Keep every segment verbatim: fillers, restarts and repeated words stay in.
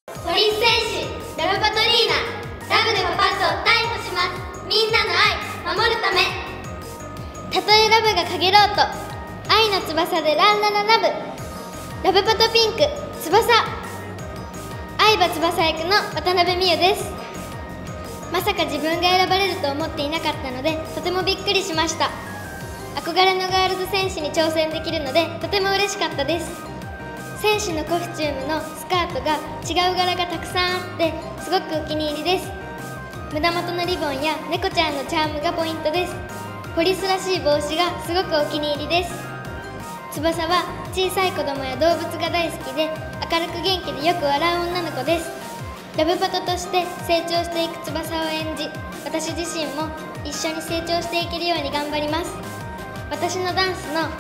堀選手、ラブパトリーナ、ラブでパパッと逮捕します。みんなの愛、守るため。たとえラブが陰ろうと、愛の翼でランラララブ。ラブパトピンク、翼。愛は翼役の渡辺美優です。まさか自分が選ばれると思っていなかったので、とてもびっくりしました。憧れのガールズ戦士に挑戦できるので、とても嬉しかったです。戦士のコスチュームのスカートが違う柄がたくさんあって、すごくお気に入りです。胸元のリボンや猫ちゃんのチャームがポイントです。ポリスらしい帽子がすごくお気に入りです。翼は小さい子供や動物が大好きで、明るく元気でよく笑う女の子です。ラブパトとして成長していく翼を演じ、私自身も一緒に成長していけるように頑張ります。私のダンスの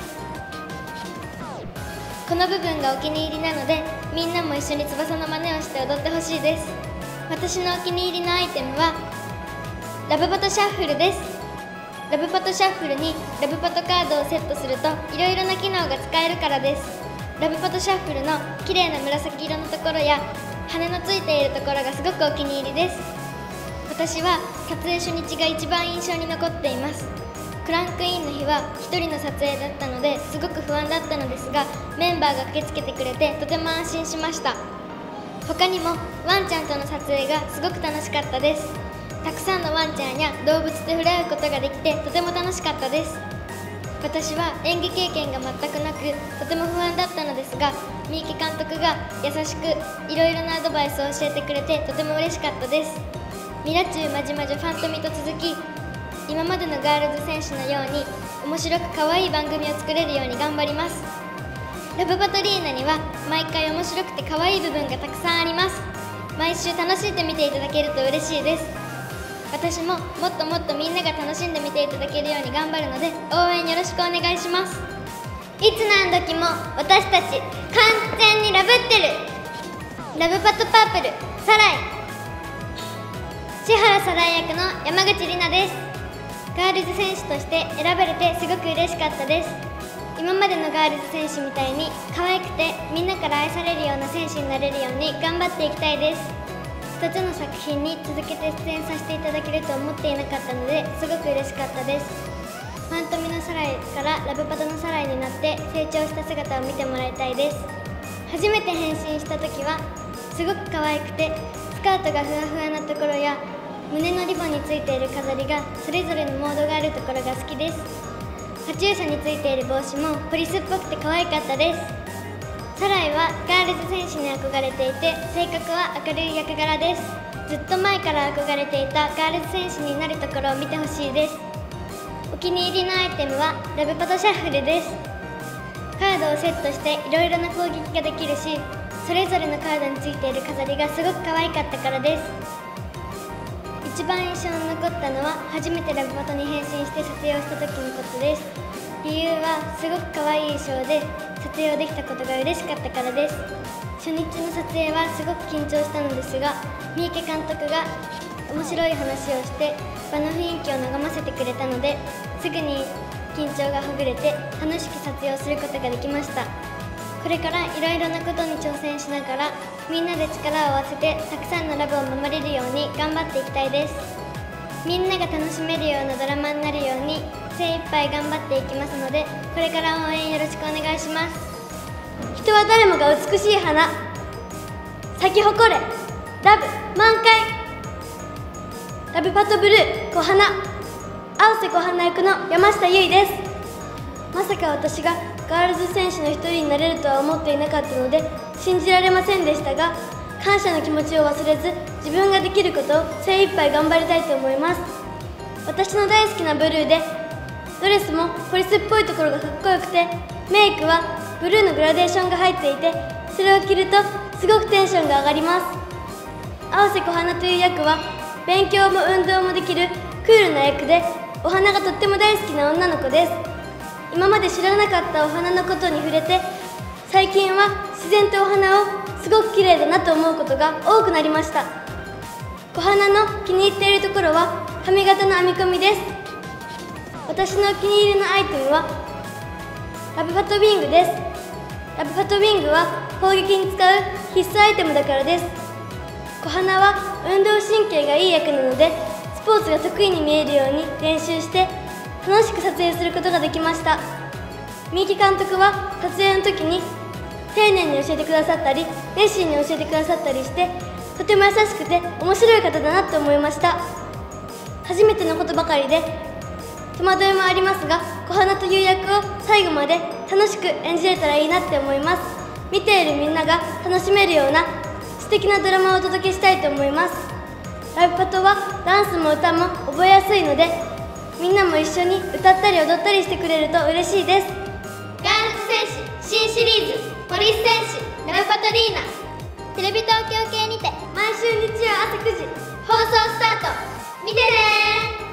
この部分がお気に入りなので、みんなも一緒に翼の真似をして踊ってほしいです。私のお気に入りのアイテムはラブパトシャッフルです。ラブパトシャッフルにラブパトカードをセットするといろいろな機能が使えるからです。ラブパトシャッフルの綺麗な紫色のところや羽のついているところがすごくお気に入りです。私は撮影初日が一番印象に残っています。クランクインの日はひとりの撮影だったのですごく不安だったのですが、メンバーが駆けつけてくれてとても安心しました。他にもワンちゃんとの撮影がすごく楽しかったです。たくさんのワンちゃんや動物と触れ合うことができてとても楽しかったです。私は演技経験が全くなく、とても不安だったのですが、三池監督が優しくいろいろなアドバイスを教えてくれてとても嬉しかったです。ミラチュウマジマジファントミと続き、今までのガールズ選手のように面白く可愛い番組を作れるように頑張ります。ラブパトリーナには毎回面白くて可愛い部分がたくさんあります。毎週楽しんで見ていただけると嬉しいです。私ももっともっとみんなが楽しんで見ていただけるように頑張るので、応援よろしくお願いします。いつ何時も私たち完全にラブってる。ラブパトパープルサライ、千原サライ役の山口里奈です。ガールズ選手として選ばれてすごく嬉しかったです。今までのガールズ選手みたいに可愛くてみんなから愛されるような選手になれるように頑張っていきたいです。ふたつの作品に続けて出演させていただけると思っていなかったので、すごく嬉しかったです。ファントミのサライからラブパトのサライになって成長した姿を見てもらいたいです。初めて変身した時はすごく可愛くて、スカートがふわふわなところや胸のリボンについている飾りがそれぞれのモードがあるところが好きです。カチューシャについている帽子もポリスっぽくて可愛かったです。サライはガールズ選手に憧れていて、性格は明るい役柄です。ずっと前から憧れていたガールズ選手になるところを見てほしいです。お気に入りのアイテムはラブパトシャッフルです。カードをセットしていろいろな攻撃ができるし、それぞれのカードについている飾りがすごく可愛かったからです。一番印象に残ったのは初めてラブパトに変身して撮影をした時のことです。理由はすごく可愛い衣装で撮影をできたことが嬉しかったからです。初日の撮影はすごく緊張したのですが、三池監督が面白い話をして場の雰囲気を和ませてくれたので、すぐに緊張がほぐれて楽しく撮影をすることができました。これからいろいろなことに挑戦しながら、みんなで力を合わせてたくさんのラブを守れるように頑張っていきたいです。みんなが楽しめるようなドラマになるように精一杯頑張っていきますので、これから応援よろしくお願いします。人は誰もが美しい花、咲き誇れラブ満開。ラブパトブルー小花、青瀬小花役の山下結衣です。まさか私がガールズ選手の一人になれるとは思っていなかったので信じられませんでしたが、感謝の気持ちを忘れず自分ができることを精一杯頑張りたいと思います。私の大好きなブルーで、ドレスもポリスっぽいところがかっこよくて、メイクはブルーのグラデーションが入っていて、それを着るとすごくテンションが上がります。青瀬小花という役は勉強も運動もできるクールな役で、お花がとっても大好きな女の子です。今まで知らなかったお花のことに触れて、最近は自然とお花をすごく綺麗だなと思うことが多くなりました。小花の気に入っているところは髪型の編み込みです。私のお気に入りのアイテムはラブパトウィングです。 ラブパトウィングは攻撃に使う必須アイテムだからです。小花は運動神経がいい役なので、スポーツが得意に見えるように練習して楽しく撮影することができました。三木監督は撮影の時に丁寧に教えてくださったり、熱心に教えてくださったりして、とても優しくて面白い方だなって思いました。初めてのことばかりで戸惑いもありますが、小花という役を最後まで楽しく演じれたらいいなって思います。見ているみんなが楽しめるような素敵なドラマをお届けしたいと思います。ラブパトはダンスも歌も覚えやすいので、みんなも一緒に歌ったり踊ったりしてくれると嬉しいです。 ガールズ戦士新シリーズポリス戦士ラブパトリーナ、テレビ東京系にて毎週日曜朝くじ放送スタート。見てねー。